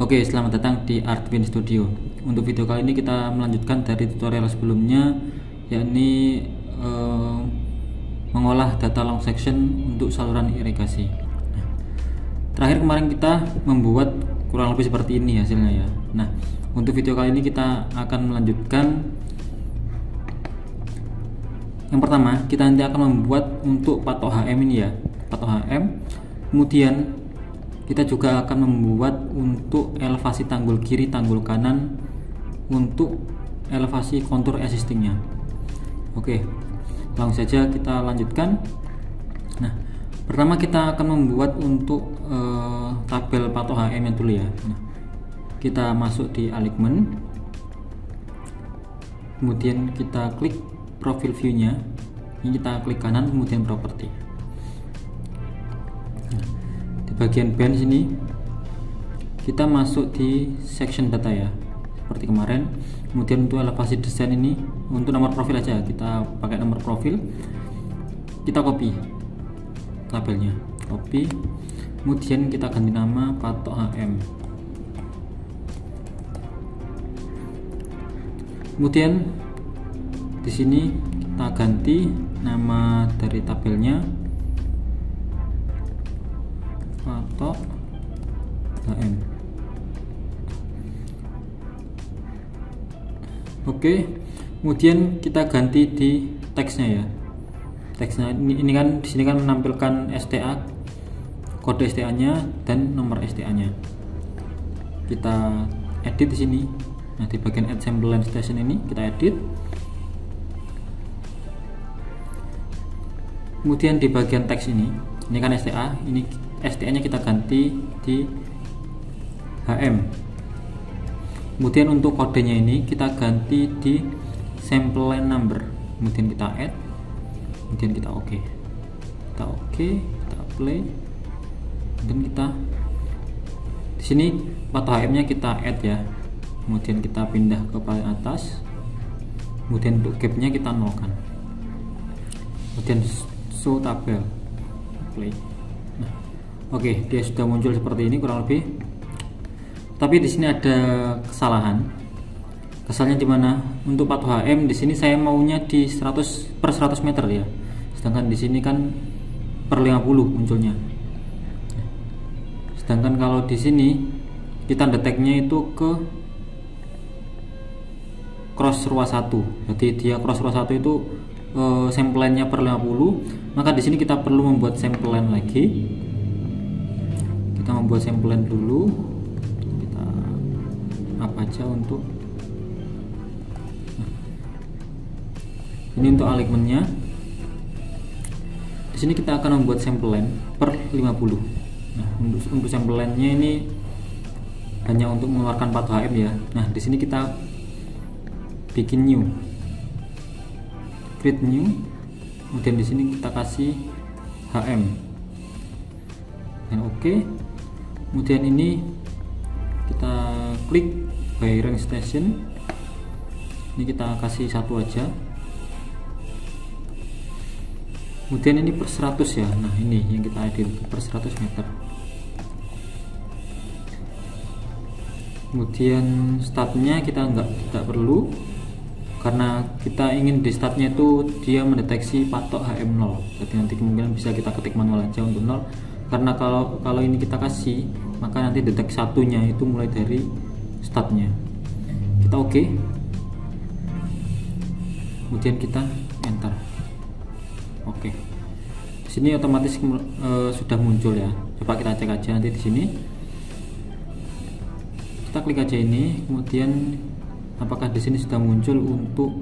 Oke, selamat datang di Artvin Studio. Untuk video kali ini kita melanjutkan dari tutorial sebelumnya, yakni mengolah data long section untuk saluran irigasi. Nah, terakhir kemarin kita membuat kurang lebih seperti ini hasilnya ya. Nah, untuk video kali ini kita akan melanjutkan. Yang pertama, kita nanti akan membuat untuk patok HM ini ya, patok HM. Kemudian kita juga akan membuat untuk elevasi tanggul kiri, tanggul kanan, untuk elevasi kontur existingnya. Oke, langsung saja kita lanjutkan. Nah, pertama kita akan membuat untuk tabel patok HM nya dulu ya. Nah, kita masuk di alignment, kemudian kita klik profil view nya. Ini kita klik kanan, kemudian properti. Bagian band sini kita masuk di section data ya, seperti kemarin. Kemudian untuk elevasi desain ini untuk nomor profil aja, kita pakai nomor profil, kita copy tabelnya, copy, kemudian kita ganti nama patok HM. Kemudian di sini kita ganti nama dari tabelnya patok HM. Oke, kemudian kita ganti di teksnya ya. Teksnya ini kan di sini kan menampilkan STA, kode STA-nya dan nomor STA-nya. Kita edit di sini. Nah, di bagian add sample line station ini kita edit. Kemudian di bagian teks ini kan STA, ini STA nya kita ganti di HM. Kemudian untuk kodenya ini kita ganti di sample line number. Kemudian kita add, kemudian kita oke, kita play, dan kita di sini patok HM nya kita add ya. Kemudian kita pindah ke paling atas, kemudian untuk gap nya kita nolkan, kemudian show tabel, play. Nah, oke, dia sudah muncul seperti ini kurang lebih. Tapi di sini ada kesalahan. Kesalnya di mana? Untuk patok HM di sini saya maunya di 100 per 100 meter ya. Sedangkan di sini kan per 50 munculnya. Sedangkan kalau di sini kita deteknya itu ke cross ruas 1. Jadi dia cross ruas 1 itu sampel line-nya per 50. Maka di sini kita perlu membuat sampel line lagi. Kita membuat sampel line dulu. Kita apa aja untuk ini untuk alignment-nya. Di sini kita akan membuat sampel line per 50. Nah, untuk sampel line-nya ini hanya untuk mengeluarkan patok HM ya. Nah, di sini kita bikin new, create new, kemudian di sini kita kasih HM dan oke. Kemudian ini kita klik by rank station, ini kita kasih satu aja. Kemudian ini per 100 ya. Nah, ini yang kita edit per 100 meter. Kemudian startnya kita tidak perlu, karena kita ingin di startnya itu dia mendeteksi patok HM 0. Jadi nanti kemungkinan bisa kita ketik manual aja untuk 0, karena kalau ini kita kasih, maka nanti detek satunya itu mulai dari startnya. Kita oke, kemudian kita enter. Oke, di sini otomatis sudah muncul ya. Coba kita cek aja nanti di sini. Kita klik aja ini, kemudian apakah di sini sudah muncul untuk,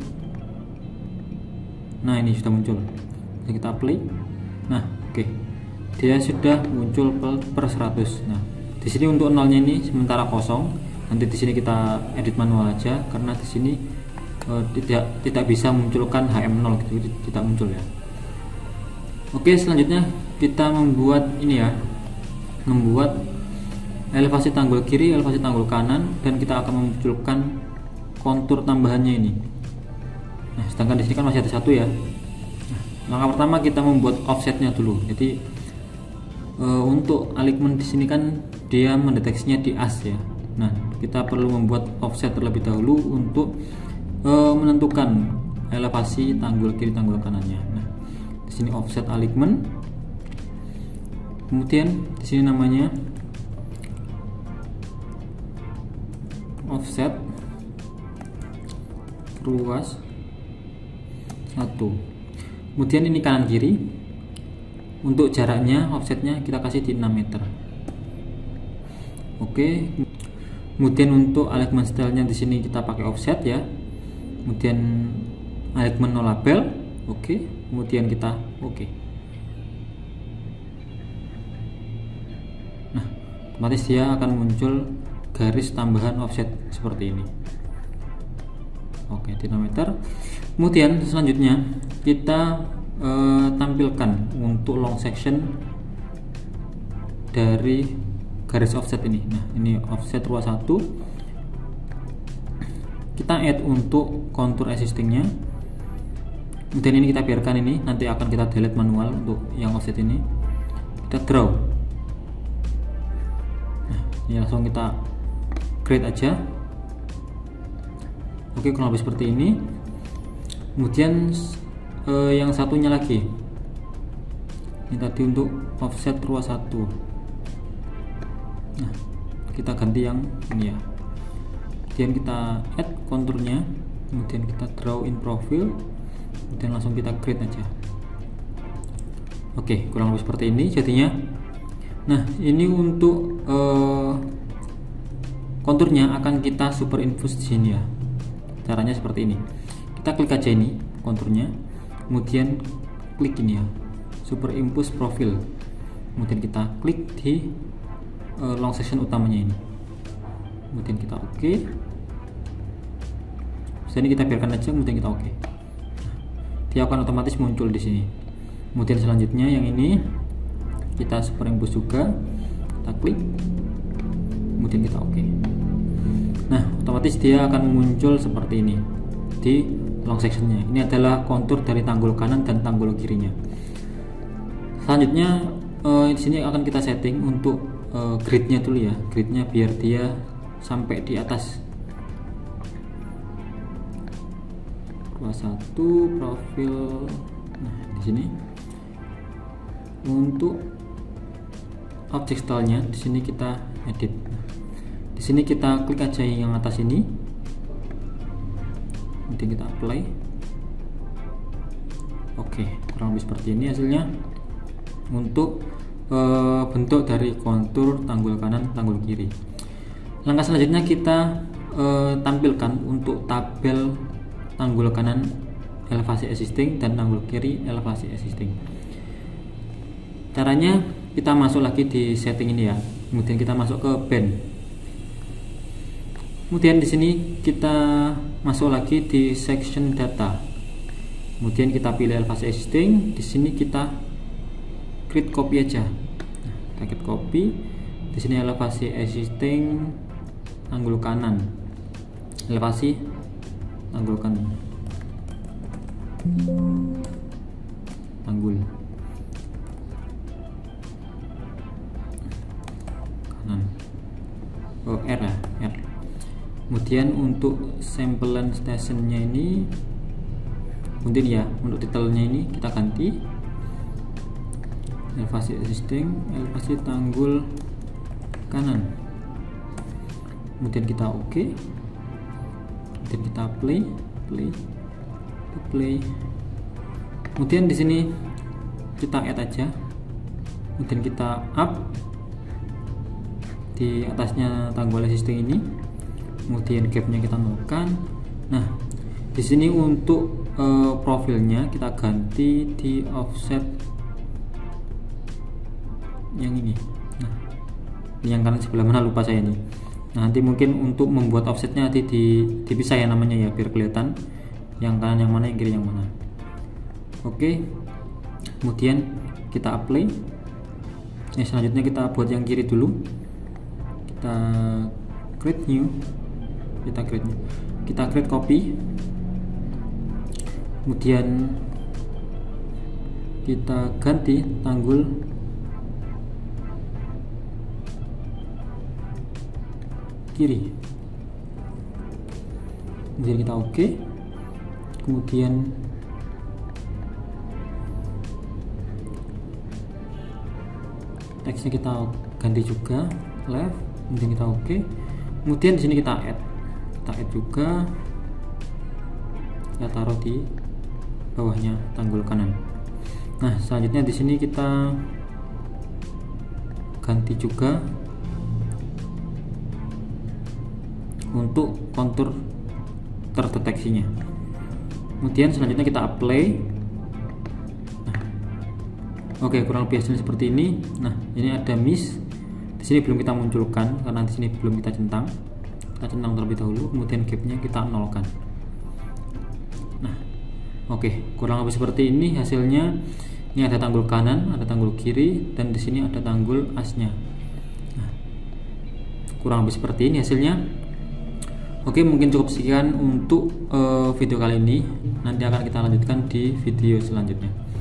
nah ini sudah muncul. Jadi kita play. Nah, oke, dia sudah muncul per 100. Nah, di sini untuk nolnya ini sementara kosong. Nanti di sini kita edit manual aja, karena di sini tidak bisa munculkan HM0 gitu, tidak muncul ya. Oke, selanjutnya kita membuat ini ya, membuat elevasi tanggul kiri, elevasi tanggul kanan, dan kita akan memunculkan kontur tambahannya ini. Nah, sedangkan di sini kan masih ada satu ya. Nah, langkah pertama kita membuat offsetnya dulu. Jadi untuk alignment di sini kan dia mendeteksinya di as ya. Nah, kita perlu membuat offset terlebih dahulu untuk menentukan elevasi tanggul kiri tanggul kanannya. Nah, di sini offset alignment. Kemudian di sini namanya offset ruas 1. Kemudian ini kanan kiri. Untuk jaraknya offsetnya kita kasih di 6 meter. Oke. Kemudian untuk alignment stylenya di sini kita pakai offset ya. Kemudian alignment no label. Oke. Kemudian kita oke. Nah, otomatis dia akan muncul garis tambahan offset seperti ini. Oke, di 6 meter. Kemudian selanjutnya kita tampilkan untuk long section dari garis offset ini. Nah, ini offset ruas 1. Kita add untuk kontur existingnya. Kemudian ini kita biarkan, ini nanti akan kita delete manual untuk yang offset ini. Kita draw. Nah, ini langsung kita create aja. Oke, kurang lebih seperti ini. Kemudian yang satunya lagi, ini tadi untuk offset ruas 1. Nah, kita ganti yang ini ya. Kemudian kita add konturnya, kemudian kita draw in profile, kemudian langsung kita create aja. Oke, kurang lebih seperti ini jadinya. Nah, ini untuk konturnya akan kita superimpose di sini ya. Caranya seperti ini. Kita klik aja ini konturnya, kemudian klik ini ya, superimpose profile. Kemudian kita klik di long section utamanya ini. Kemudian kita oke. Ini kita biarkan aja, kemudian kita oke. Dia akan otomatis muncul di sini. Kemudian selanjutnya yang ini kita superimpose juga. Kita klik. Kemudian kita oke. Nah, otomatis dia akan muncul seperti ini di long sectionnya. Ini adalah kontur dari tanggul kanan dan tanggul kirinya. Selanjutnya di sini akan kita setting untuk gridnya dulu ya. Gridnya biar dia sampai di atas. Ruas 1 profil. Nah, di sini untuk object stylenya di sini kita edit. Di sini kita klik aja yang atas ini, kemudian kita apply. Oke, kurang lebih seperti ini hasilnya untuk bentuk dari kontur tanggul kanan tanggul kiri. Langkah selanjutnya kita tampilkan untuk tabel tanggul kanan elevasi existing dan tanggul kiri elevasi existing. Caranya kita masuk lagi di setting ini ya, kemudian kita masuk ke band. Kemudian di sini kita masuk lagi di section data. Kemudian kita pilih elevasi existing. Di sini kita create copy aja. Nah, kita create copy. Di sini elevasi existing tanggul kanan. Elevasi tanggul kanan. Tanggul kanan. Oh, R ya, R. Kemudian untuk samplean stationnya ini, kemudian ya untuk detailnya ini kita ganti elevasi existing, elevasi tanggul kanan. Kemudian kita oke. Kemudian kita play. Kemudian di sini kita add aja. Kemudian kita up di atasnya tanggul existing ini. Kemudian gapnya kita nolkan. Nah, di sini untuk profilnya kita ganti di offset yang ini. Nah, yang kanan sebelah mana lupa saya ini. Nah, nanti mungkin untuk membuat offsetnya nanti dipisah ya namanya ya, biar kelihatan yang kanan yang mana, yang kiri yang mana. Oke. Kemudian kita apply. Selanjutnya kita buat yang kiri dulu. Kita create new. Kita create copy. Kemudian kita ganti tanggul kiri. Jadi kita oke. Kemudian teksnya kita ganti juga left, kemudian kita oke. Kemudian di sini kita add juga, kita taruh di bawahnya tanggul kanan. Nah, selanjutnya di sini kita ganti juga untuk kontur terdeteksinya. Kemudian selanjutnya kita apply. Nah, oke, kurang lebih hasilnya seperti ini. Nah, ini ada miss. Di sini belum kita munculkan karena di sini belum kita centang. Kita centang terlebih dahulu, kemudian gapnya kita nolkan. Nah, oke, kurang lebih seperti ini hasilnya. Ini ada tanggul kanan, ada tanggul kiri, dan di sini ada tanggul asnya. Nah, kurang lebih seperti ini hasilnya. Oke, mungkin cukup sekian untuk video kali ini. Nanti akan kita lanjutkan di video selanjutnya.